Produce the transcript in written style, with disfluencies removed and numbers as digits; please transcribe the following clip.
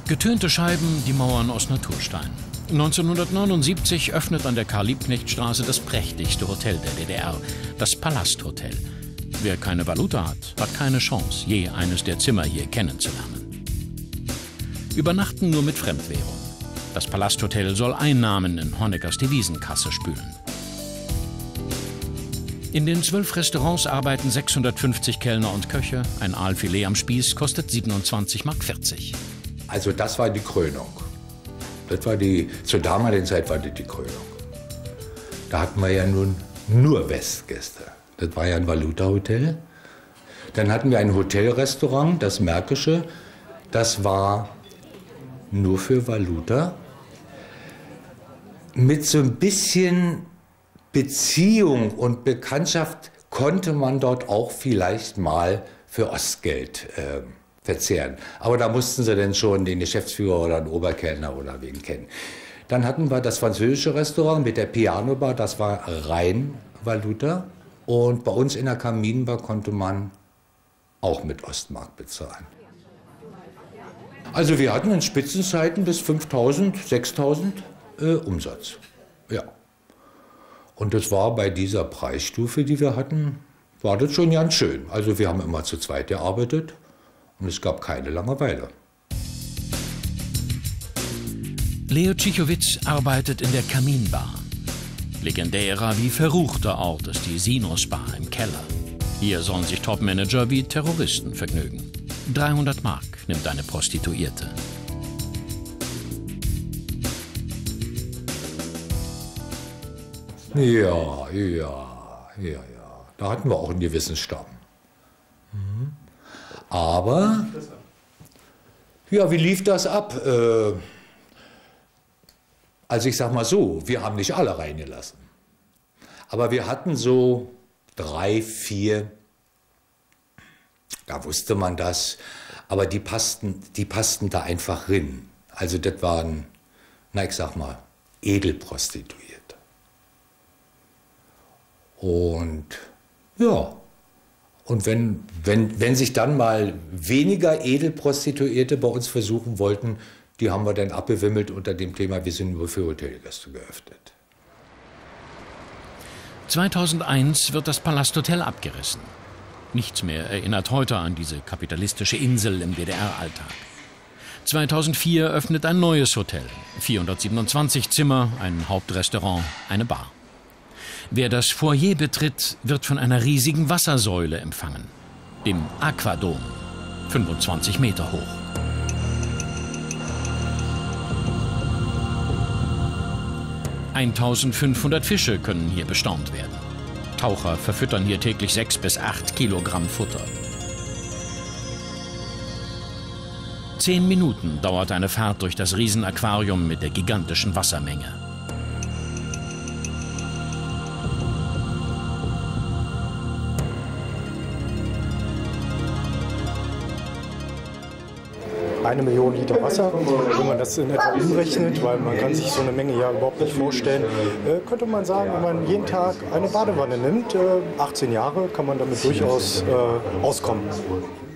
Getönte Scheiben, die Mauern aus Naturstein. 1979 öffnet an der Karl-Liebknecht-Straße das prächtigste Hotel der DDR, das Palasthotel. Wer keine Valuta hat keine Chance, je eines der Zimmer hier kennenzulernen. Übernachten nur mit Fremdwährung. Das Palasthotel soll Einnahmen in Honeckers Devisenkasse spülen. In den 12 Restaurants arbeiten 650 Kellner und Köche. Ein Aalfilet am Spieß kostet 27,40 Mark. Also das war die Krönung. Zur damaligen Zeit war das die Krönung. Da hatten wir ja nun nur Westgäste. Das war ja ein Valuta-Hotel. Dann hatten wir ein Hotelrestaurant, das Märkische. Das war nur für Valuta. Mit so ein bisschen Beziehung und Bekanntschaft konnte man dort auch vielleicht mal für Ostgeld verzehren. Aber da mussten sie dann schon den Geschäftsführer oder den Oberkellner oder wen kennen. Dann hatten wir das französische Restaurant mit der Piano-Bar, das war rein Valuta. Und bei uns in der Kaminbar konnte man auch mit Ostmark bezahlen. Also wir hatten in Spitzenzeiten bis 5.000, 6.000 Umsatz. Ja. Und das war bei dieser Preisstufe, die wir hatten, war das schon ganz schön. Also wir haben immer zu zweit gearbeitet und es gab keine Langeweile. Leo Tschichovitz arbeitet in der Kaminbar. Legendärer wie verruchter Ort ist die Sinus-Bar im Keller. Hier sollen sich Topmanager wie Terroristen vergnügen. 300 Mark nimmt eine Prostituierte. Ja. Da hatten wir auch einen gewissen Stamm. Aber, ja, wie lief das ab? Also ich sag mal so, wir haben nicht alle reingelassen. Aber wir hatten so 3, 4, da wusste man das, aber die passten da einfach rein. Also das waren, na ich sag mal, Edelprostituierte. Und ja, und wenn sich dann mal weniger Edelprostituierte bei uns versuchen wollten, die haben wir dann abgewimmelt unter dem Thema, wir sind nur für Hotelgäste geöffnet. 2001 wird das Palasthotel abgerissen. Nichts mehr erinnert heute an diese kapitalistische Insel im DDR-Alltag. 2004 öffnet ein neues Hotel. 427 Zimmer, ein Hauptrestaurant, eine Bar. Wer das Foyer betritt, wird von einer riesigen Wassersäule empfangen. Dem Aquadom, 25 Meter hoch. ...1500 Fische können hier bestaunt werden. Taucher verfüttern hier täglich 6 bis 8 Kilogramm Futter. 10 Minuten dauert eine Fahrt durch das Riesenaquarium mit der gigantischen Wassermenge. Eine Million Liter Wasser, wenn man das in etwa umrechnet, weil man kann sich so eine Menge ja überhaupt nicht vorstellen, könnte man sagen, wenn man jeden Tag eine Badewanne nimmt, 18 Jahre, kann man damit durchaus auskommen.